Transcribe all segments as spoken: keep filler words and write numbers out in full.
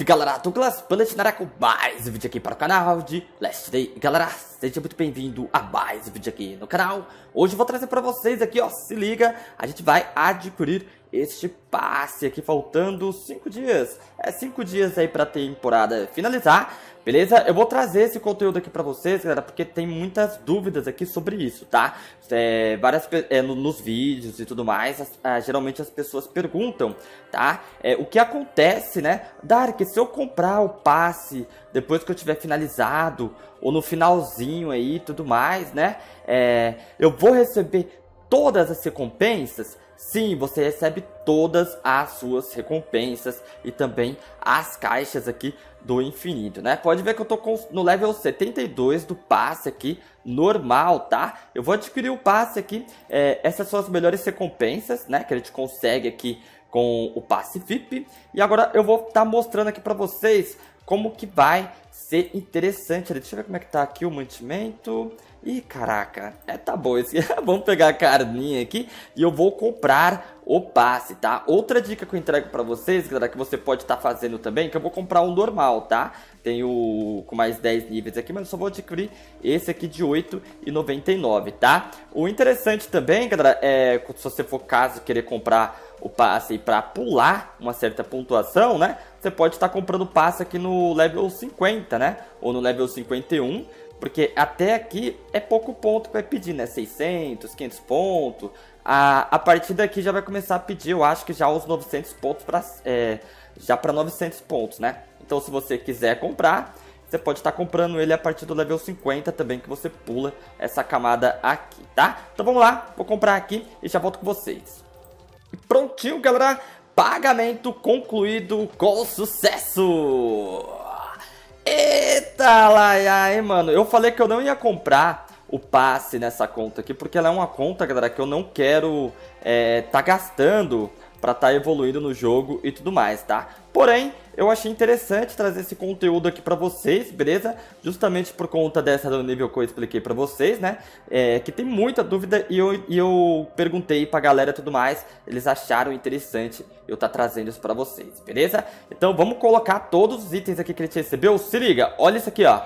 Salve galera, Douglas Platinará com mais um vídeo aqui para o canal de Last Day. Galera, seja muito bem-vindo a mais um vídeo aqui no canal. Hoje eu vou trazer para vocês aqui, ó, se liga, a gente vai adquirir este passe aqui faltando cinco dias. É cinco dias aí pra temporada finalizar, beleza? Eu vou trazer esse conteúdo aqui pra vocês, galera, porque tem muitas dúvidas aqui sobre isso, tá? É, várias, é, no, nos vídeos e tudo mais, as, ah, geralmente as pessoas perguntam, tá? É, o que acontece, né? Dark, se eu comprar o passe depois que eu tiver finalizado, ou no finalzinho aí e tudo mais, né? É, eu vou receber todas as recompensas? Sim, você recebe todas as suas recompensas e também as caixas aqui do infinito, né? Pode ver que eu tô com, no level setenta e dois do passe aqui, normal, tá? Eu vou adquirir o passe aqui, é, essas são as melhores recompensas, né? Que a gente consegue aqui com o passe V I P. E agora eu vou estar tá mostrando aqui pra vocês como que vai ser interessante. Deixa eu ver como é que tá aqui o mantimento. Ih, caraca, é, tá bom esse. Vamos pegar a carninha aqui e eu vou comprar o passe, tá? Outra dica que eu entrego pra vocês, galera, que você pode estar tá fazendo também, que eu vou comprar um normal, tá? Tem o com mais dez níveis aqui, mas eu só vou adquirir esse aqui de oito e noventa e nove, tá? O interessante também, galera, é se você for caso querer comprar o passe para pular uma certa pontuação, né? Você pode estar tá comprando o passe aqui no level cinquenta, né? Ou no level cinquenta e um. Porque até aqui é pouco ponto para pedir, né? seiscentos, quinhentos pontos. A, a partir daqui já vai começar a pedir, eu acho que já os novecentos pontos para é, já para novecentos pontos, né? Então se você quiser comprar, você pode estar comprando ele a partir do level cinquenta também, que você pula essa camada aqui, tá? Então vamos lá, vou comprar aqui e já volto com vocês. E prontinho, galera, pagamento concluído com sucesso! Eita lá, hein, mano. Eu falei que eu não ia comprar o passe nessa conta aqui, porque ela é uma conta, galera, que eu não quero é, tá gastando pra tá evoluindo no jogo e tudo mais, tá? Porém, eu achei interessante trazer esse conteúdo aqui pra vocês, beleza? Justamente por conta dessa do nível que eu expliquei pra vocês, né? É, que tem muita dúvida e eu, e eu perguntei pra galera e tudo mais. Eles acharam interessante eu tá trazendo isso pra vocês, beleza? Então vamos colocar todos os itens aqui que a gente recebeu. Se liga, olha isso aqui, ó.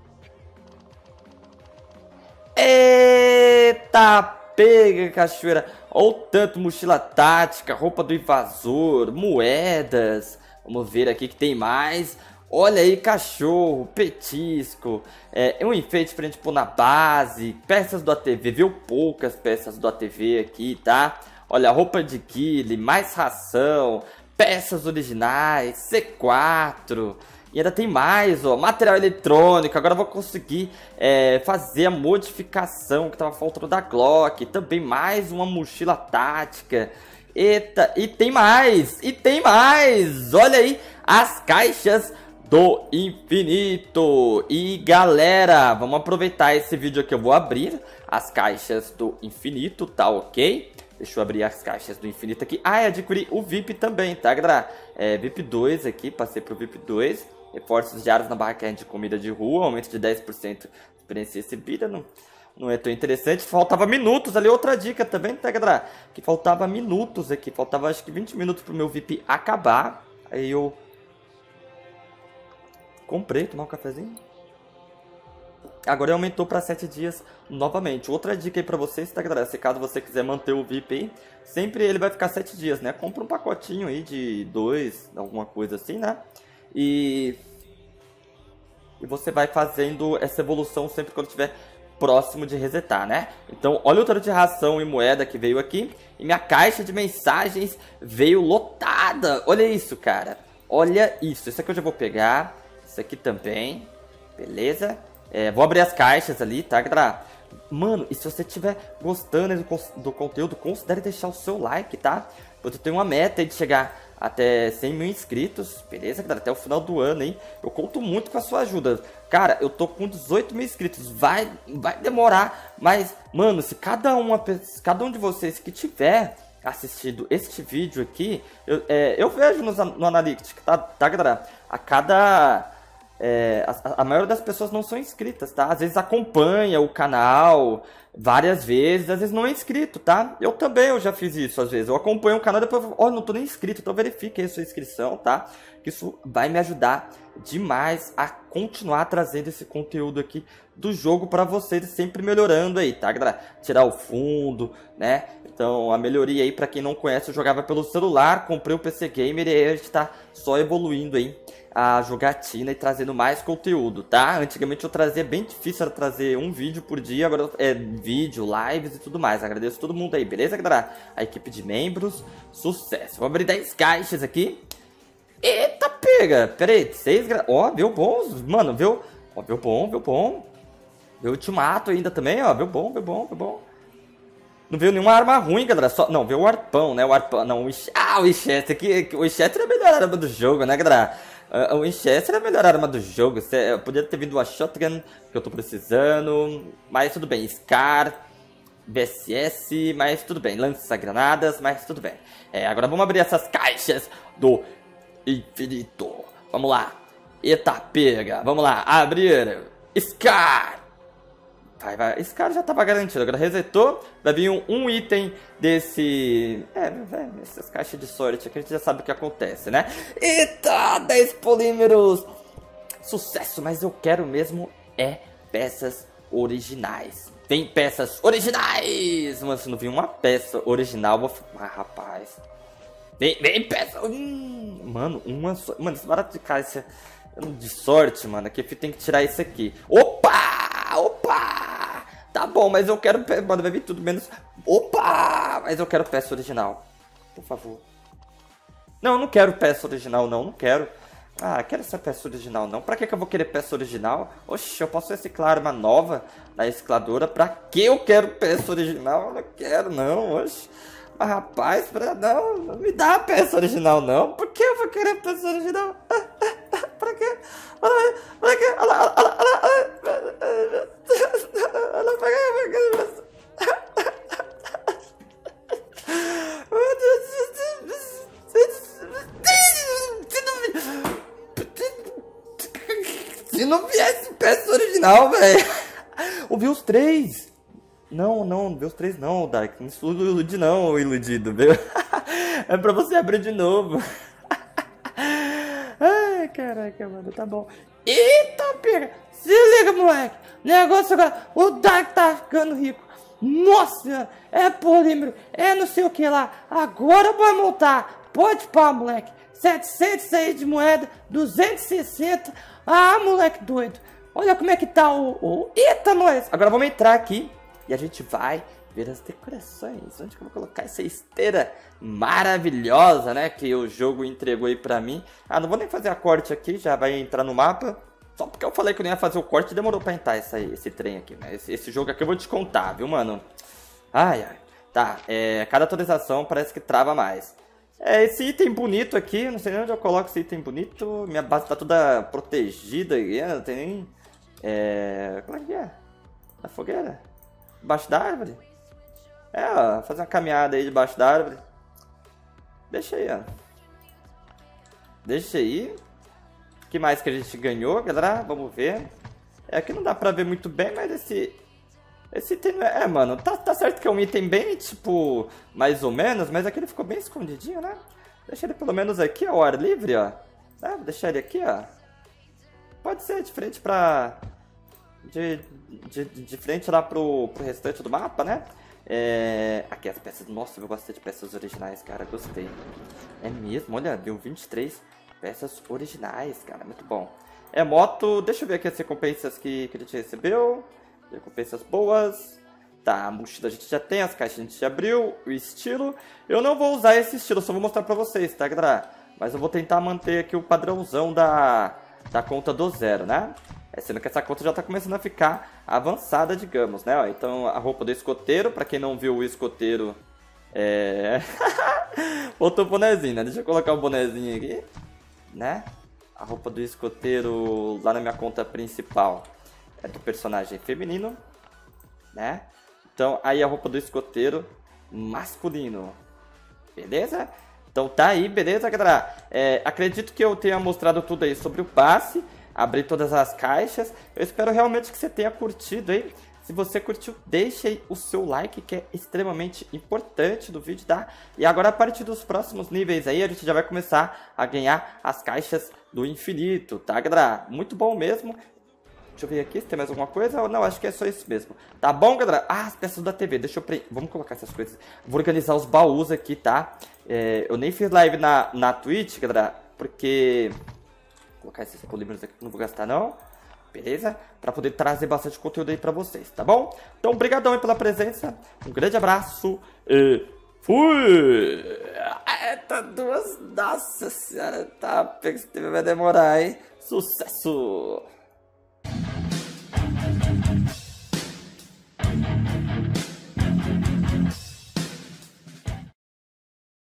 Eita, pega, cachoeira. Olha o tanto, mochila tática, roupa do invasor, moedas. Vamos ver aqui que tem mais. Olha aí, cachorro, petisco, é, um enfeite pra gente pôr na base, peças do A T V, viu? Poucas peças do A T V aqui, tá? Olha, roupa de kill, mais ração, peças originais, C quatro... E ainda tem mais, ó, material eletrônico. Agora eu vou conseguir é, fazer a modificação que tava faltando da Glock. Também mais uma mochila tática. Eita, e tem mais, e tem mais. Olha aí, as caixas do infinito. E galera, vamos aproveitar esse vídeo aqui. Eu vou abrir as caixas do infinito, tá ok? Deixa eu abrir as caixas do infinito aqui. Ah, e adquiri o V I P também, tá, galera? É, V I P dois aqui, passei pro V I P dois. Reforços diários na barraquinha de comida de rua, aumento de dez por cento de experiência recebida. Não, não é tão interessante. Faltava minutos ali, outra dica também, tá, galera? Que faltava minutos aqui, faltava acho que vinte minutos pro meu V I P acabar. Aí eu comprei, tomar um cafezinho. Agora aumentou para sete dias novamente. Outra dica aí pra vocês, tá, galera? Se caso você quiser manter o V I P aí, sempre ele vai ficar sete dias, né? Compra um pacotinho aí de dois, alguma coisa assim, né? E, e você vai fazendo essa evolução sempre quando estiver próximo de resetar, né? Então, olha o tanto de ração e moeda que veio aqui. E minha caixa de mensagens veio lotada. Olha isso, cara. Olha isso. Isso aqui eu já vou pegar. Isso aqui também. Beleza? É, vou abrir as caixas ali, tá, galera? Mano, e se você estiver gostando do, do conteúdo, considere deixar o seu like, tá? Eu tenho uma meta aí de chegar até cem mil inscritos, beleza, galera? Até o final do ano, hein? Eu conto muito com a sua ajuda. Cara, eu tô com dezoito mil inscritos. Vai, vai demorar, mas, mano, se cada, uma, cada um de vocês que tiver assistido este vídeo aqui, eu, é, eu vejo no, no Analytics, tá, tá, galera? A cada... é, a, a maioria das pessoas não são inscritas, tá? Às vezes acompanha o canal várias vezes, às vezes não é inscrito, tá? Eu também, eu já fiz isso às vezes. Eu acompanho o canal, depois eu ó, oh, não tô nem inscrito, então verifique aí a sua inscrição, tá? Que isso vai me ajudar demais a continuar trazendo esse conteúdo aqui do jogo pra vocês, sempre melhorando aí, tá, galera? Tirar o fundo, né? Então, a melhoria aí, pra quem não conhece, eu jogava pelo celular, comprei o P C Gamer e aí a gente tá só evoluindo aí a jogatina e trazendo mais conteúdo, tá? Antigamente eu trazia bem difícil, era trazer um vídeo por dia, agora é vídeo, lives e tudo mais. Agradeço todo mundo aí, beleza, galera? A equipe de membros, sucesso. Vou abrir dez caixas aqui. Eita, pega! Pera aí, seis gra... Ó, viu bom, mano, viu? Ó, viu bom, viu bom. Viu ultimato ainda também, ó, viu bom, viu bom, viu bom. Não veio nenhuma arma ruim, galera. Só... Não, veio o arpão, né? O arpão. Não, o Winchester. Ah, o Winchester. Aqui, o Winchester é a melhor arma do jogo, né, galera? Uh, o Winchester é a melhor arma do jogo. Cê, podia ter vindo a Shotgun, que eu tô precisando. Mas tudo bem. Scar, B S S, mas tudo bem. Lança-granadas, mas tudo bem. É, agora vamos abrir essas caixas do infinito. Vamos lá. Eita, pega. Vamos lá. Abrir. Scar. Vai, vai. Esse cara já tava garantido. Agora resetou. Vai vir um, um item desse... É, é, essas caixas de sorte aqui a gente já sabe o que acontece, né? Eita, dez polímeros. Sucesso, mas eu quero mesmo é peças originais. Tem peças originais. Mas se não vir uma peça original, vou... Ah, rapaz. Vem, vem peça... Hum, mano, uma só... Mano, esse barato de caixa de sorte, mano. Aqui tem que tirar isso aqui. Opa! Opa! Tá bom, mas eu quero... Mano, vai vir tudo menos... Opa! Mas eu quero peça original. Por favor. Não, eu não quero peça original, não. Não quero. Ah, quero essa peça original, não. Pra que que eu vou querer peça original? Oxe, eu posso reciclar arma nova na recicladora. Pra que eu quero peça original? Eu não quero, não. Oxe. Mas, rapaz, pra... não, não me dá a peça original, não. Por que eu vou querer peça original? Pra quê? Pra quê? Se não viesse peça original, velho. Ouvi os três. Não, não, não viu os três não, Dark. Não ilude não, iludido, viu? É pra você abrir de novo. Ai, caraca, mano, tá bom. Eita, pega! Se liga, moleque! Negócio agora, o Dark tá ficando rico. Nossa senhora, é polímero, é não sei o que lá. Agora vai montar. Pode pá, moleque. setecentos e seis de moeda, duzentos e sessenta. Ah, moleque doido. Olha como é que tá o... o... Eita, nós! Agora vamos entrar aqui e a gente vai ver as decorações. Onde que eu vou colocar essa esteira maravilhosa, né? Que o jogo entregou aí pra mim. Ah, não vou nem fazer a corte aqui, já vai entrar no mapa. Só porque eu falei que eu não ia fazer o corte, demorou pra entrar essa, esse trem aqui. Mas esse, esse jogo aqui eu vou te contar, viu, mano? Ai, ai. Tá, é, cada atualização parece que trava mais. É, esse item bonito aqui, não sei nem onde eu coloco esse item bonito. Minha base tá toda protegida aqui, não tem nem... É... Como é que é? Na fogueira? Debaixo da árvore? É, ó, fazer uma caminhada aí debaixo da árvore. Deixa aí, ó. Deixa aí. O que mais que a gente ganhou, galera? Vamos ver. É, aqui não dá pra ver muito bem, mas esse... Esse item... É, mano, tá, tá certo que é um item bem, tipo... Mais ou menos, mas aqui ele ficou bem escondidinho, né? Deixa ele pelo menos aqui, ó, ao ar livre, ó. É, vou deixar ele aqui, ó. Pode ser de frente pra... De, de, de frente lá pro, pro restante do mapa, né? É... Aqui as peças... Nossa, eu gostei de peças originais, cara. Gostei. É mesmo, olha, deu vinte e três peças originais, cara. Muito bom. É moto... Deixa eu ver aqui as recompensas que, que a gente recebeu. Recompensas boas. Tá, a mochila a gente já tem, as caixas a gente já abriu. O estilo... Eu não vou usar esse estilo, só vou mostrar pra vocês, tá, galera? Mas eu vou tentar manter aqui o padrãozão da, da conta do zero, né? É, sendo que essa conta já tá começando a ficar avançada, digamos, né? Ó, então, a roupa do escoteiro, pra quem não viu o escoteiro... É... Botou o bonezinho, né? Deixa eu colocar o bonezinho aqui, né? A roupa do escoteiro lá na minha conta principal é do personagem feminino, né? Então, aí a roupa do escoteiro masculino. Beleza? Então tá aí, beleza, galera? É, acredito que eu tenha mostrado tudo aí sobre o passe. abrir todas as caixas. Eu espero realmente que você tenha curtido aí. Se você curtiu, deixe aí o seu like, que é extremamente importante do vídeo, tá? E agora, a partir dos próximos níveis aí, a gente já vai começar a ganhar as caixas do infinito, tá, galera? Muito bom mesmo. Deixa eu ver aqui se tem mais alguma coisa. Ou não, acho que é só isso mesmo. Tá bom, galera? Ah, as peças da T V. Deixa eu... Pre... Vamos colocar essas coisas. Vou organizar os baús aqui, tá? É, eu nem fiz live na, na Twitch, galera, porque... Vou colocar esses polímeros aqui que não vou gastar, não. Beleza? Pra poder trazer bastante conteúdo aí pra vocês, tá bom? Então, obrigadão aí pela presença. Um grande abraço e fui! Eita, duas... Nossa senhora, tá... Vai demorar, hein? Sucesso!